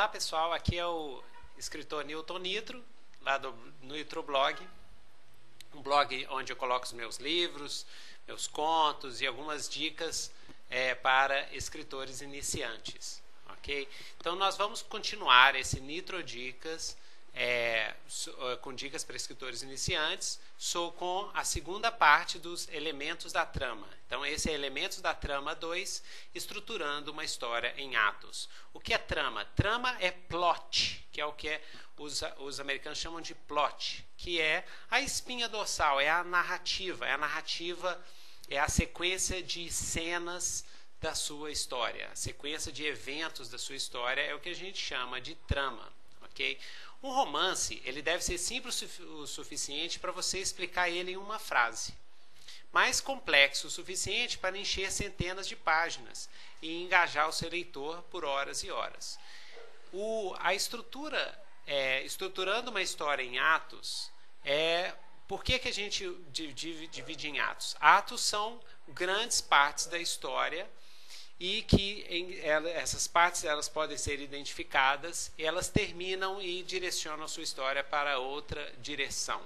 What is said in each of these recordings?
Olá pessoal, aqui é o escritor Newton Nitro, lá do Nitroblog, um blog onde eu coloco os meus livros, meus contos e algumas dicas para escritores iniciantes, ok? Então nós vamos continuar esse Nitro Dicas, com dicas para escritores iniciantes, com a segunda parte dos elementos da trama. Então esse é Elementos da Trama 2, estruturando uma história em atos. O que é trama? Trama é plot, que é o que os americanos chamam de plot, que é a espinha dorsal, é a narrativa, é a sequência de cenas da sua história, a sequência de eventos da sua história é o que a gente chama de trama, ok? Um romance, ele deve ser simples o suficiente para você explicar ele em uma frase, mas complexo o suficiente para encher centenas de páginas e engajar o seu leitor por horas e horas. A estrutura, estruturando uma história em atos, por que a gente divide em atos? Atos são grandes partes da história e que essas partes elas podem ser identificadas, elas terminam e direcionam a sua história para outra direção.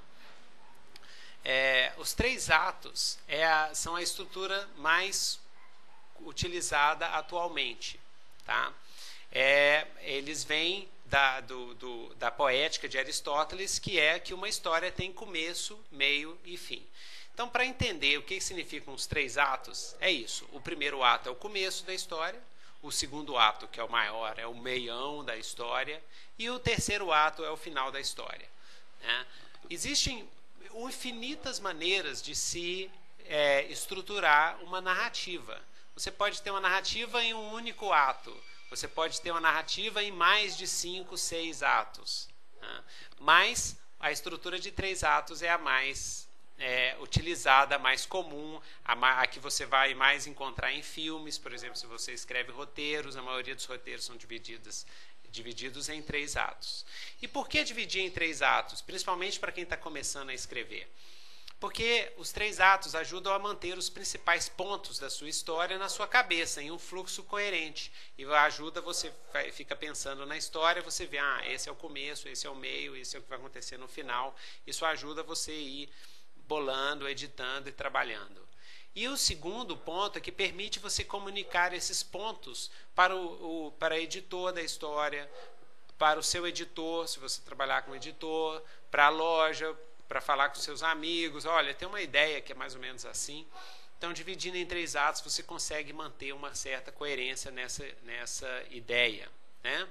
Os três atos são a estrutura mais utilizada atualmente, tá? Eles vêm da poética de Aristóteles, que é que uma história tem começo, meio e fim. Então, para entender o que significam os três atos, é isso. O primeiro ato é o começo da história, o segundo ato, que é o maior, é o meião da história, e o terceiro ato é o final da história, né? Existem infinitas maneiras de se estruturar uma narrativa. Você pode ter uma narrativa em um único ato, você pode ter uma narrativa em mais de 5, 6 atos, né? Mas a estrutura de 3 atos é a mais utilizada, a mais comum, a que você vai mais encontrar em filmes. Por exemplo, se você escreve roteiros, a maioria dos roteiros são divididos em 3 atos. E por que dividir em 3 atos? Principalmente para quem está começando a escrever. Porque os 3 atos ajudam a manter os principais pontos da sua história na sua cabeça, em um fluxo coerente. E ajuda você, fica pensando na história, você vê, esse é o começo, esse é o meio, esse é o que vai acontecer no final. Isso ajuda você a ir bolando, editando e trabalhando. E o segundo ponto é que permite você comunicar esses pontos para o editor da história, para o seu editor, se você trabalhar com editor, para a loja, para falar com seus amigos. Olha, tem uma ideia que é mais ou menos assim. Então, dividindo em 3 atos, você consegue manter uma certa coerência nessa ideia, né?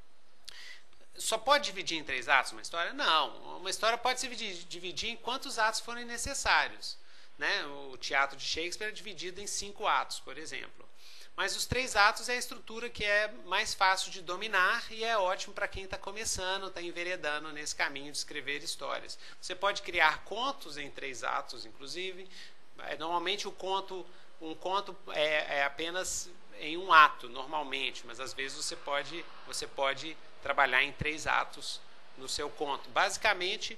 Só pode dividir em 3 atos uma história? Não. Uma história pode se dividir em quantos atos forem necessários, né? O teatro de Shakespeare é dividido em 5 atos, por exemplo. Mas os 3 atos é a estrutura que é mais fácil de dominar e é ótimo para quem está começando, está enveredando nesse caminho de escrever histórias. Você pode criar contos em 3 atos, inclusive. Normalmente um conto é apenas em um ato, normalmente, mas às vezes você pode trabalhar em 3 atos no seu conto. Basicamente,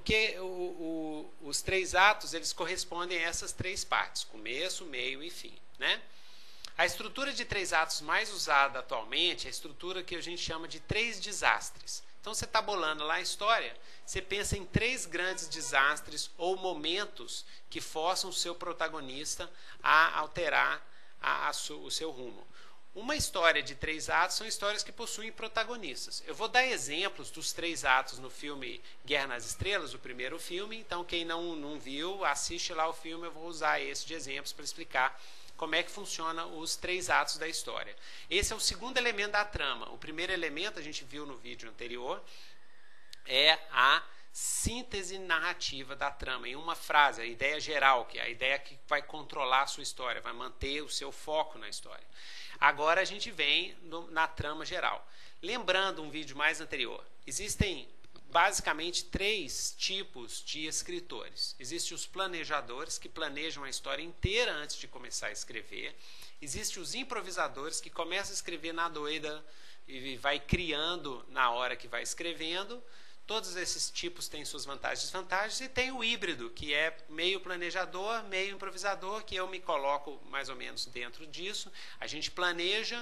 os 3 atos eles correspondem a essas 3 partes: começo, meio e fim, né? A estrutura de 3 atos mais usada atualmente é a estrutura que a gente chama de 3 desastres. Então, você está bolando lá a história, você pensa em 3 grandes desastres ou momentos que forçam o seu protagonista a alterar o seu rumo. Uma história de 3 atos são histórias que possuem protagonistas. Eu vou dar exemplos dos 3 atos no filme Guerra nas Estrelas, o primeiro filme. Então, quem não viu, assiste lá o filme. Eu vou usar esse de exemplos para explicar como é que funciona os 3 atos da história. Esse é o segundo elemento da trama. O primeiro elemento, a gente viu no vídeo anterior, é a síntese narrativa da trama, em uma frase, a ideia geral, que é a ideia que vai controlar a sua história, vai manter o seu foco na história. Agora a gente vem na trama geral. Lembrando um vídeo mais anterior, existem basicamente 3 tipos de escritores. Existem os planejadores, que planejam a história inteira antes de começar a escrever. Existem os improvisadores, que começam a escrever na doida e vai criando na hora que vai escrevendo. Todos esses tipos têm suas vantagens e desvantagens, e tem o híbrido, que é meio planejador, meio improvisador, que eu me coloco mais ou menos dentro disso. A gente planeja,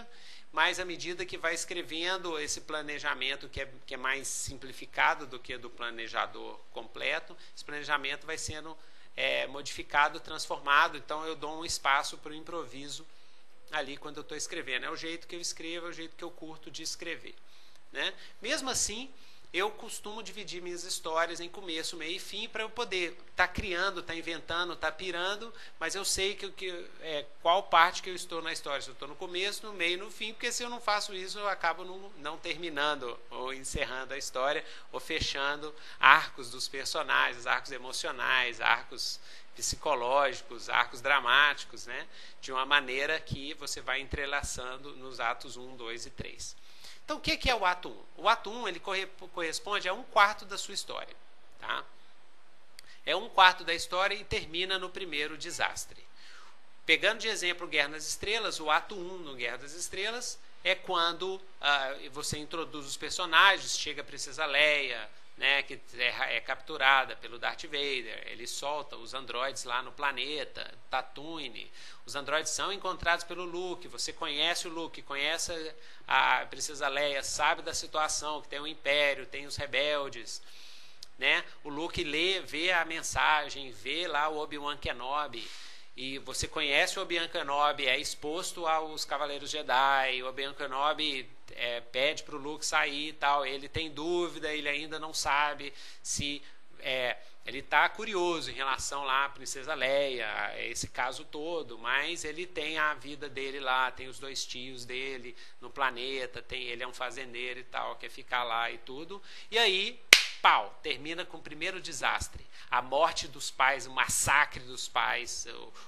mas à medida que vai escrevendo esse planejamento que é mais simplificado do que do planejador completo, esse planejamento vai sendo modificado, transformado, então eu dou um espaço para o improviso ali quando eu estou escrevendo. É o jeito que eu escrevo, é o jeito que eu curto de escrever, né? Mesmo assim, eu costumo dividir minhas histórias em começo, meio e fim, para eu poder estar criando, estar inventando, estar pirando, mas eu sei qual parte que eu estou na história, se eu estou no começo, no meio, no fim, porque se eu não faço isso, eu acabo não terminando, ou encerrando a história, ou fechando arcos dos personagens, arcos emocionais, arcos psicológicos, arcos dramáticos, né? De uma maneira que você vai entrelaçando nos atos 1, 2 e 3. Então, o que é o ato 1? O ato 1 ele corresponde a 1/4 da sua história. Tá? É 1/4 da história e termina no primeiro desastre. Pegando de exemplo Guerra nas Estrelas, o ato 1 no Guerra das Estrelas é quando você introduz os personagens, chega a Princesa Leia, né, que é capturada pelo Darth Vader, ele solta os androides lá no planeta, Tatooine, os androides são encontrados pelo Luke, você conhece o Luke, conhece a Princesa Leia, sabe da situação, que tem o Império, tem os rebeldes, né? O Luke vê a mensagem, vê lá o Obi-Wan Kenobi, e você conhece o Obi-Wan Kenobi, é exposto aos Cavaleiros Jedi, o Obi-Wan Kenobi pede para o Luke sair e tal, ele tem dúvida, ele ainda não sabe se... ele está curioso em relação lá à Princesa Leia, esse caso todo, mas ele tem a vida dele lá, tem os 2 tios dele no planeta, ele é um fazendeiro e tal, quer ficar lá e tudo, e aí... pau, termina com o primeiro desastre, a morte dos pais, o massacre dos pais,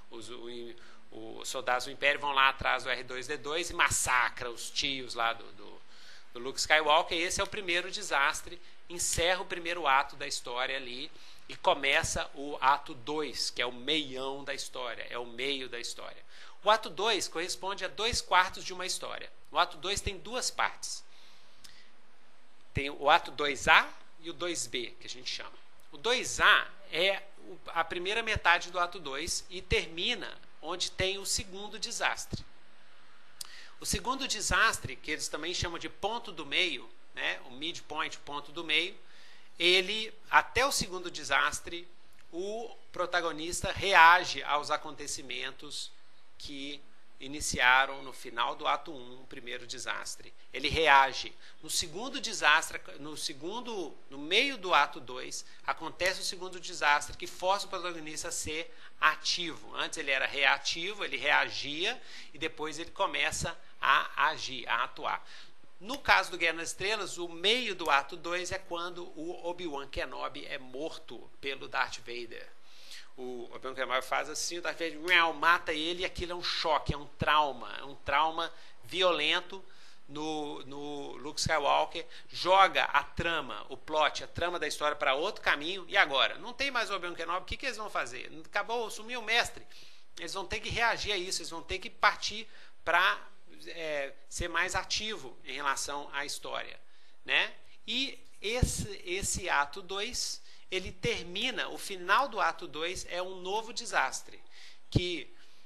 os soldados do Império vão lá atrás do R2-D2 e massacra os tios lá do Luke Skywalker, e esse é o primeiro desastre, encerra o primeiro ato da história ali, e começa o ato 2, que é o meião da história, é o meio da história. O ato 2 corresponde a 2/4 de uma história. O ato 2 tem 2 partes. Tem o ato 2A, e o 2B, que a gente chama. O 2A é a primeira metade do ato 2 e termina onde tem o segundo desastre. O segundo desastre, que eles também chamam de ponto do meio, né, o midpoint, o ponto do meio, até o segundo desastre, o protagonista reage aos acontecimentos que iniciaram no final do ato 1, o primeiro desastre. Ele reage. No segundo desastre, no meio do ato 2, acontece o segundo desastre que força o protagonista a ser ativo. Antes ele era reativo, ele reagia e depois ele começa a agir, a atuar. No caso do Guerra nas Estrelas, o meio do ato 2 é quando o Obi-Wan Kenobi é morto pelo Darth Vader. O Obi-Wan Kenobi faz assim, o Darth Vader mata ele e aquilo é um choque, é um trauma violento no Luke Skywalker, joga a trama, o plot, a trama da história para outro caminho, e agora? Não tem mais o Obi-Wan Kenobi, o que eles vão fazer? Acabou, sumiu o mestre. Eles vão ter que reagir a isso, eles vão ter que partir para ser mais ativo em relação à história, né? E esse ato 2, ele termina, o final do ato 2 é um novo desastre, que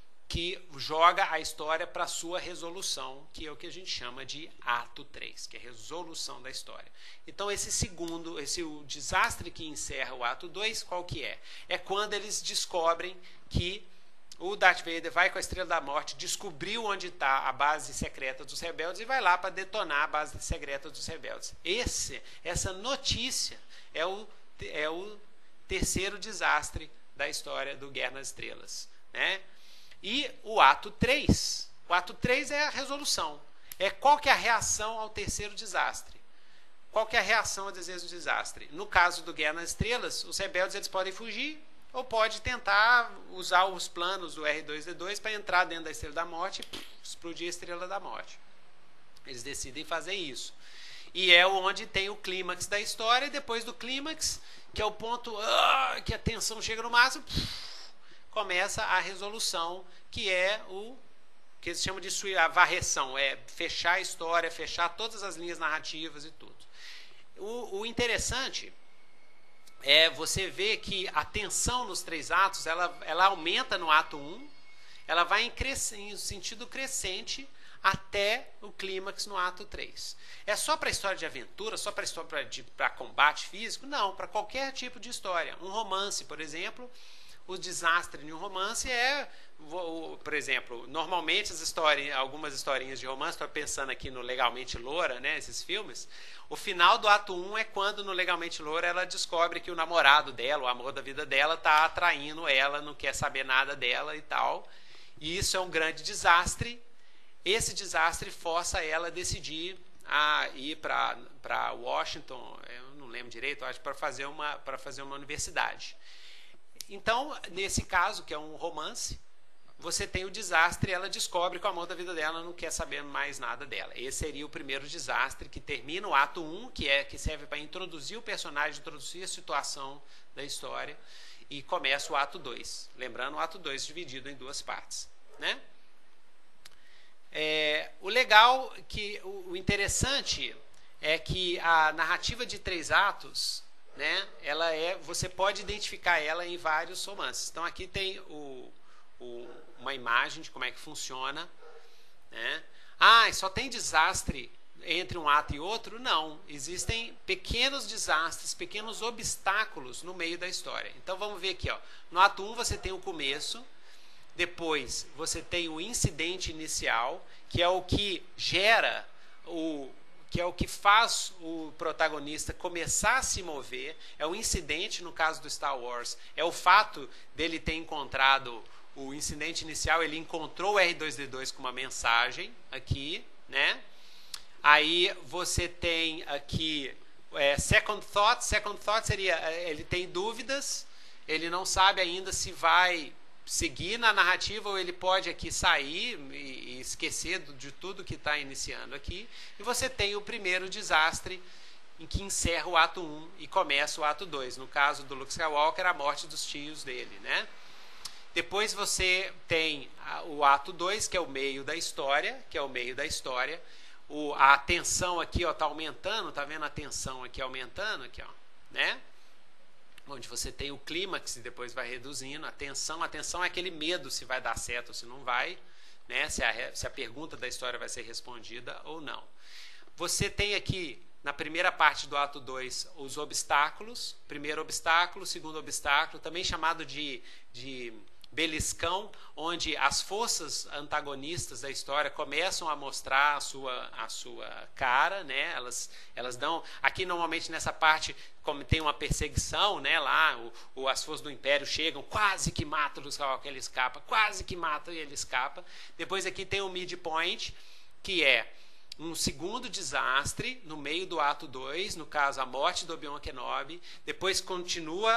joga a história para sua resolução, que é o que a gente chama de ato 3, que é a resolução da história. Então o desastre que encerra o ato 2, qual que é? É quando eles descobrem que o Darth Vader vai com a Estrela da Morte, descobriu onde está a base secreta dos rebeldes e vai lá para detonar a base secreta dos rebeldes. Essa notícia é o terceiro desastre da história do Guerra nas Estrelas, né? E o ato 3 é a resolução. Qual que é a reação ao terceiro desastre? Qual que é a reação ao desejo do desastre? No caso do Guerra nas Estrelas, os rebeldes eles podem fugir ou pode tentar usar os planos do R2-D2 para entrar dentro da Estrela da Morte e explodir a Estrela da Morte. Eles decidem fazer isso. E é onde tem o clímax da história, e depois do clímax, que é o ponto que a tensão chega no máximo, começa a resolução, que é o que eles chamam de a varreção, é fechar a história, fechar todas as linhas narrativas e tudo. O interessante é você ver que a tensão nos 3 atos, ela aumenta no ato 1, ela vai em sentido crescente até o clímax no ato 3. É só para história de aventura, só para história para combate físico? Não, para qualquer tipo de história. Um romance, por exemplo, o desastre de um romance é, por exemplo, normalmente algumas historinhas de romance, estou pensando aqui no Legalmente Loura, né, esses filmes, o final do ato 1 é quando no Legalmente Loura ela descobre que o namorado dela, o amor da vida dela, está atraindo ela, não quer saber nada dela e tal. E isso é um grande desastre. Esse desastre força ela a decidir a ir para Washington, eu não lembro direito, acho, para fazer uma universidade. Então, nesse caso, que é um romance, você tem o desastre e ela descobre que o amor da vida dela não quer saber mais nada dela. Esse seria o primeiro desastre, que termina o ato 1, que serve para introduzir o personagem, introduzir a situação da história, e começa o ato 2. Lembrando, o ato 2 dividido em duas partes, né? O legal, o interessante é que a narrativa de 3 atos, né, você pode identificar ela em vários romances. Então aqui tem uma imagem de como é que funciona, né? Só tem desastre entre um ato e outro? Não, existem pequenos desastres, pequenos obstáculos no meio da história. Então vamos ver aqui, ó. No ato 1 você tem o começo, depois você tem o incidente inicial, que é o que gera que é o que faz o protagonista começar a se mover. É o incidente, no caso do Star Wars, é o fato dele ter encontrado o incidente inicial, ele encontrou o R2-D2 com uma mensagem aqui, né? Aí você tem aqui second thought seria, ele tem dúvidas, ele não sabe ainda se vai seguir na narrativa ou ele pode aqui sair e esquecer de tudo que está iniciando aqui. E você tem o primeiro desastre, em que encerra o ato 1 e começa o ato 2. No caso do Luke Skywalker, a morte dos tios dele, né? Depois você tem o ato 2, que é o meio da história, a tensão aqui está aumentando, tá vendo a tensão aqui aumentando, aqui, ó, né? Onde você tem o clímax e depois vai reduzindo. A tensão é aquele medo se vai dar certo ou se não vai, né? Se a pergunta da história vai ser respondida ou não. Você tem aqui, na primeira parte do ato 2, os obstáculos. Primeiro obstáculo, segundo obstáculo, também chamado de beliscão, onde as forças antagonistas da história começam a mostrar a sua cara, né? Elas dão, aqui normalmente nessa parte, como tem uma perseguição, né? Lá as forças do Império chegam, quase que matam o Luke Skywalker, ele escapa, quase que matam e ele escapa. Depois aqui tem o midpoint, que é um segundo desastre no meio do ato 2, no caso a morte do Obi-Wan Kenobi. Depois continua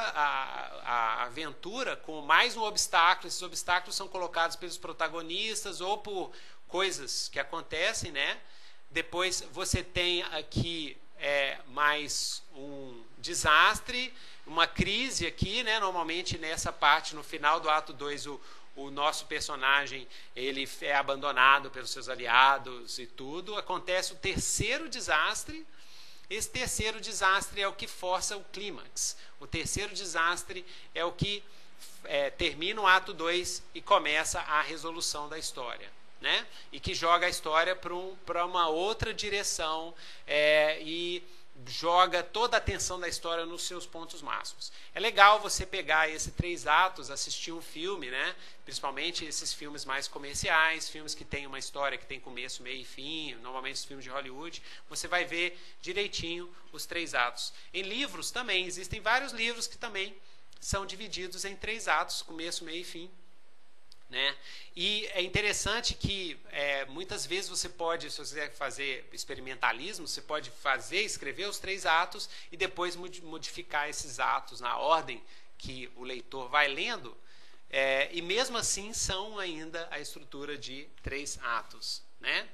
a aventura com mais um obstáculo. Esses obstáculos são colocados pelos protagonistas ou por coisas que acontecem, né? Depois você tem aqui mais um desastre, uma crise aqui, né? Normalmente nessa parte, no final do ato 2, o nosso personagem ele é abandonado pelos seus aliados e tudo. Acontece o terceiro desastre. Esse terceiro desastre é o que força o clímax. O terceiro desastre é o que termina o ato 2 e começa a resolução da história, né? E que joga a história para uma outra direção e joga toda a atenção da história nos seus pontos máximos. É legal você pegar esses 3 atos, assistir um filme, né? Principalmente esses filmes mais comerciais, filmes que têm uma história que tem começo, meio e fim, normalmente os filmes de Hollywood, você vai ver direitinho os 3 atos. Em livros também, existem vários livros que também são divididos em 3 atos, começo, meio e fim, né? E é interessante que muitas vezes você pode, se você quiser fazer experimentalismo, você pode escrever os 3 atos e depois modificar esses atos na ordem que o leitor vai lendo, e mesmo assim são ainda a estrutura de 3 atos, né?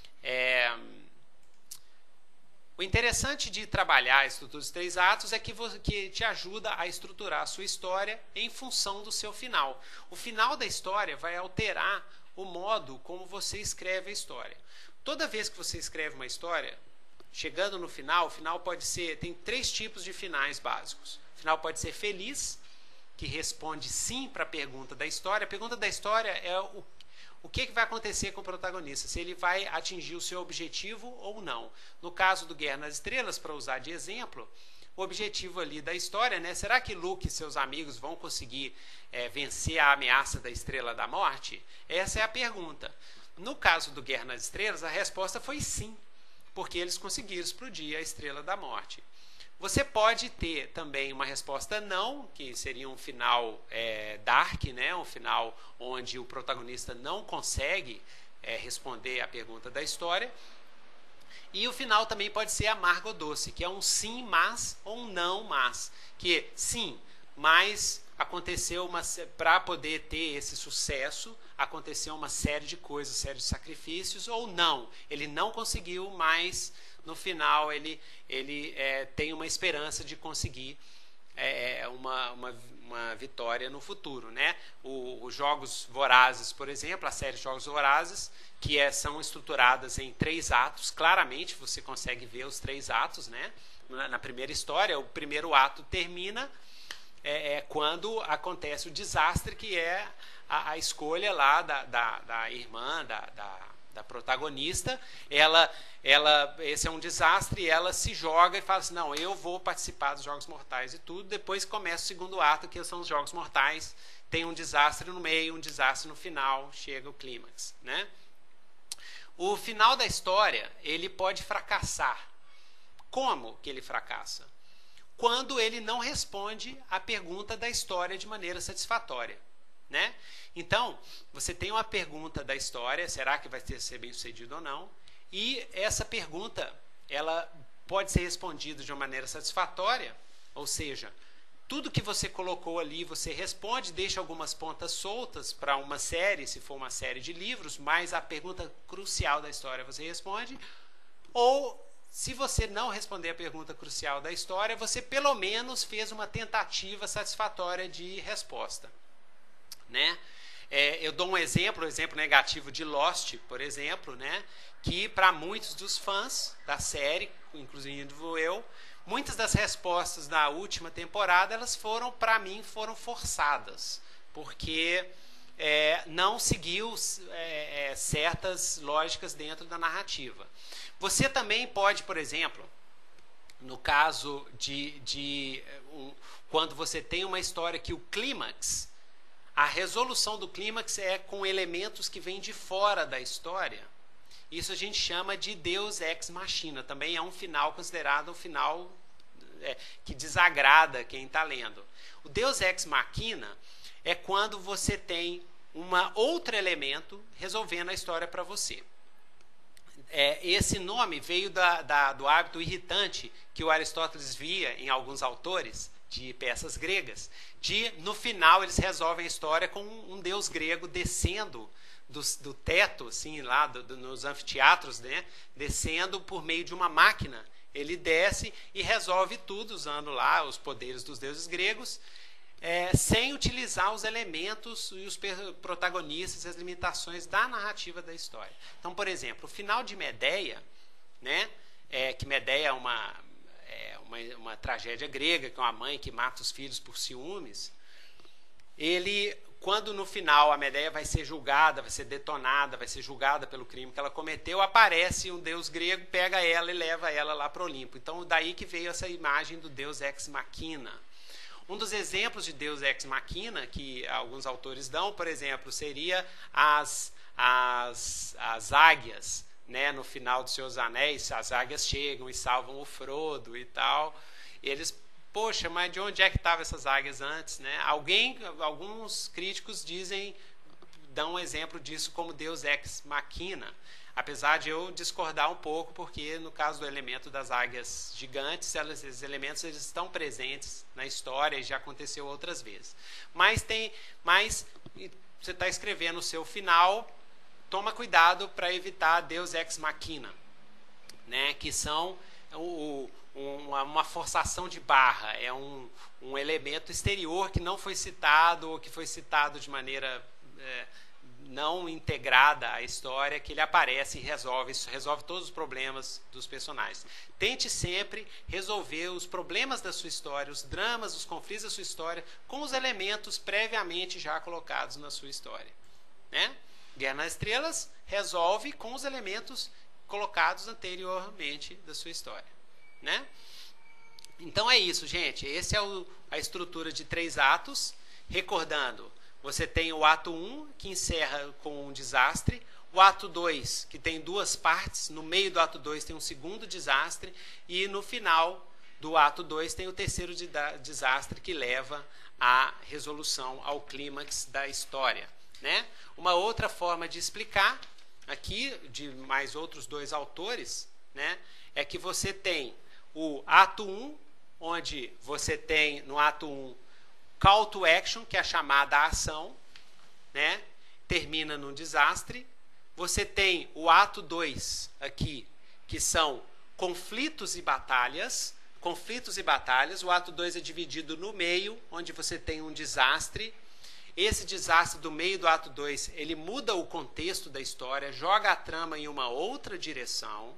O interessante de trabalhar a estrutura dos 3 atos é que te ajuda a estruturar a sua história em função do seu final. O final da história vai alterar o modo como você escreve a história. Toda vez que você escreve uma história, chegando no final, o final pode ser... Tem 3 tipos de finais básicos. O final pode ser feliz, que responde sim para a pergunta da história. A pergunta da história é o que vai acontecer com o protagonista, se ele vai atingir o seu objetivo ou não. No caso do Guerra nas Estrelas, para usar de exemplo, o objetivo ali da história, né? Será que Luke e seus amigos vão conseguir vencer a ameaça da Estrela da Morte? Essa é a pergunta. No caso do Guerra nas Estrelas, a resposta foi sim, porque eles conseguiram explodir a Estrela da Morte. Você pode ter também uma resposta não, que seria um final dark, né? Um final onde o protagonista não consegue responder a pergunta da história. E o final também pode ser amargo ou doce, que é um sim, mas ou um não, mas. Que sim, mas aconteceu para poder ter esse sucesso, aconteceu uma série de coisas, série de sacrifícios, ou não, ele não conseguiu, mas no final ele tem uma esperança de conseguir uma vitória no futuro, né? Os Jogos Vorazes, por exemplo, a série Jogos Vorazes, que são estruturadas em 3 atos, claramente você consegue ver os 3 atos, né? Na primeira história, o primeiro ato termina quando acontece o desastre, que é a escolha lá da irmã, da protagonista. Esse é um desastre, e ela se joga e fala assim, não, eu vou participar dos Jogos Mortais e tudo. Depois começa o segundo ato, que são os Jogos Mortais. Tem um desastre no meio, um desastre no final, chega o clímax, né? O final da história, ele pode fracassar. Como que ele fracassa? Quando ele não responde a pergunta da história de maneira satisfatória, né? Então, você tem uma pergunta da história, será que vai ser bem sucedido ou não? E essa pergunta, ela pode ser respondida de uma maneira satisfatória, ou seja, tudo que você colocou ali, você responde, deixa algumas pontas soltas para uma série, se for uma série de livros, mas a pergunta crucial da história você responde. Ou, se você não responder a pergunta crucial da história, você pelo menos fez uma tentativa satisfatória de resposta, né? Eu dou um exemplo negativo de Lost, por exemplo, né? Que para muitos dos fãs da série, inclusive eu, muitas das respostas da última temporada, elas para mim, foram forçadas, porque não seguiu certas lógicas dentro da narrativa. Você também pode, por exemplo, no caso quando você tem uma história que o clímax, a resolução do clímax é com elementos que vêm de fora da história. Isso a gente chama de Deus Ex Machina. Também é um final considerado um final que desagrada quem está lendo. O Deus Ex Machina é quando você tem outro elemento resolvendo a história para você. Esse nome veio do hábito irritante que o Aristóteles via em alguns autores de peças gregas, no final eles resolvem a história com um deus grego descendo do teto, assim, lá nos anfiteatros, né, descendo por meio de uma máquina. Ele desce e resolve tudo usando lá os poderes dos deuses gregos, sem utilizar os elementos e os protagonistas, as limitações da narrativa da história. Então, por exemplo, o final de Medeia, né, que Medeia é uma tragédia grega, que é uma mãe que mata os filhos por ciúmes. Quando no final a Medeia vai ser julgada, vai ser detonada, vai ser julgada pelo crime que ela cometeu, aparece um deus grego, pega ela e leva ela lá para o Olimpo. Então, daí que veio essa imagem do Deus Ex Machina. Um dos exemplos de Deus Ex Machina que alguns autores dão, por exemplo, seria as águias, né? No final dos Seus Anéis, as águias chegam e salvam o Frodo e tal. E eles, poxa, mas de onde é que estavam essas águias antes, né? Alguns críticos dão um exemplo disso como Deus Ex Machina, apesar de eu discordar um pouco, porque no caso do elemento das águias gigantes, esses elementos eles estão presentes na história e já aconteceu outras vezes. Mas você está escrevendo o seu final, toma cuidado para evitar Deus Ex Machina, né? Que são uma forçação de barra, é um elemento exterior que não foi citado ou que foi citado de maneira não integrada à história, que ele aparece e resolve todos os problemas dos personagens. Tente sempre resolver os problemas da sua história, os dramas, os conflitos da sua história, com os elementos previamente já colocados na sua história, né? Guerra nas Estrelas resolve com os elementos colocados anteriormente da sua história, né? Então é isso, gente. Essa é a estrutura de 3 atos. Recordando, você tem o ato 1, que encerra com um desastre. O ato 2, que tem 2 partes. No meio do ato 2 tem um segundo desastre. E no final do ato 2 tem o terceiro desastre, que leva à resolução, ao clímax da história, né? Uma outra forma de explicar, aqui, de mais outros 2 autores, né, é que você tem o ato 1, onde você tem no ato 1 call to action, que é a chamada à ação, né, termina num desastre. Você tem o ato 2 aqui, que são conflitos e batalhas. Conflitos e batalhas. O ato 2 é dividido no meio, onde você tem um desastre. Esse desastre do meio do ato 2, ele muda o contexto da história, joga a trama em uma outra direção.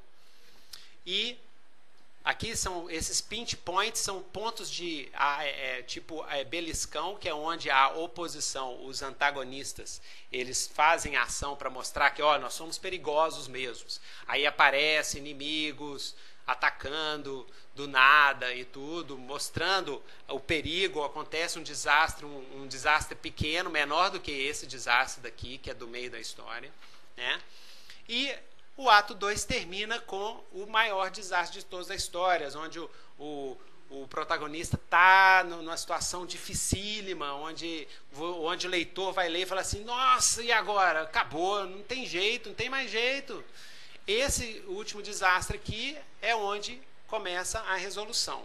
E aqui são esses pinch points, são pontos de tipo beliscão, que é onde a oposição, os antagonistas, eles fazem ação para mostrar que nós somos perigosos mesmos. Aí aparecem inimigos atacando do nada e tudo, mostrando o perigo. Acontece um desastre, um desastre pequeno, menor do que esse desastre daqui, que é do meio da história, né? E o ato 2 termina com o maior desastre de todas as histórias, onde o protagonista está numa situação dificílima, onde o leitor vai ler e fala assim, nossa, e agora? Acabou, não tem jeito, não tem mais jeito. Esse último desastre aqui é onde começa a resolução.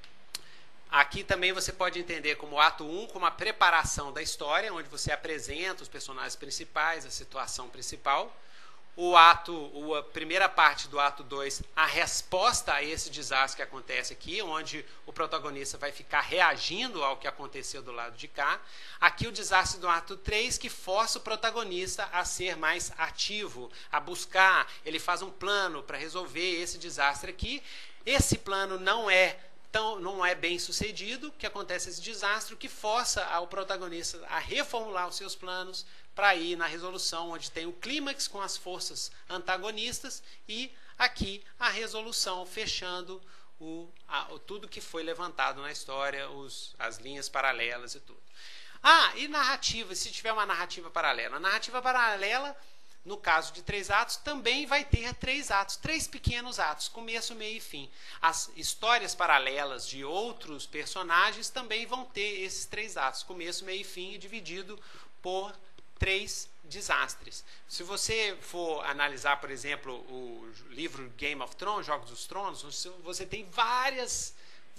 Aqui também você pode entender como ato 1, como a preparação da história, onde você apresenta os personagens principais, a situação principal. A primeira parte do ato 2, a resposta a esse desastre que acontece aqui, onde o protagonista vai ficar reagindo ao que aconteceu do lado de cá. Aqui o desastre do ato 3, que força o protagonista a ser mais ativo, a buscar. Ele faz um plano para resolver esse desastre aqui. Esse plano não é bem sucedido, que acontece esse desastre, o que força o protagonista a reformular os seus planos para ir na resolução, onde tem o clímax com as forças antagonistas e aqui a resolução, fechando tudo que foi levantado na história, as linhas paralelas e tudo. E narrativa, se tiver uma narrativa paralela. A narrativa paralela, no caso de 3 atos, também vai ter 3 atos, 3 pequenos atos, começo, meio e fim. As histórias paralelas de outros personagens também vão ter esses 3 atos, começo, meio e fim, dividido por 3 desastres. Se você for analisar, por exemplo, o livro Game of Thrones, Jogos dos Tronos, você tem várias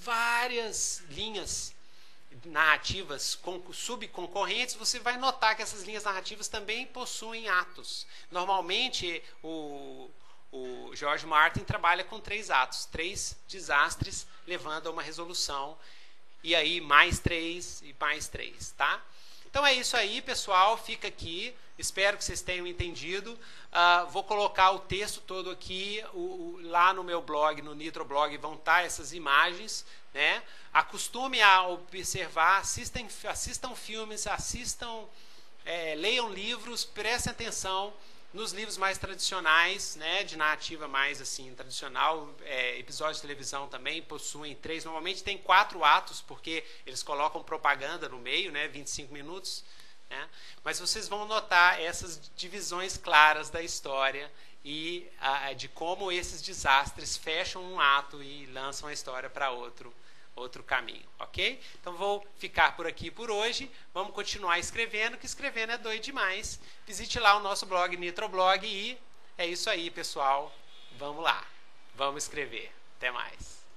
linhas narrativas subconcorrentes. Você vai notar que essas linhas narrativas também possuem atos. Normalmente, o George Martin trabalha com 3 atos, 3 desastres levando a uma resolução, e aí mais 3 e mais 3, tá? Então é isso aí, pessoal, fica aqui, espero que vocês tenham entendido. Vou colocar o texto todo aqui, lá no meu blog, no Nitroblog, vão estar essas imagens, né? Acostume a observar, assistam filmes, leiam livros, prestem atenção nos livros mais tradicionais, né, de narrativa mais assim tradicional. Episódios de televisão também possuem 3, normalmente tem 4 atos, porque eles colocam propaganda no meio, né, 25 minutos, né? Mas vocês vão notar essas divisões claras da história e de como esses desastres fecham um ato e lançam a história para outro caminho, ok? Então vou ficar por aqui por hoje. Vamos continuar escrevendo, que escrevendo é doido demais. Visite lá o nosso blog Nitroblog e é isso aí, pessoal. Vamos lá, vamos escrever. Até mais.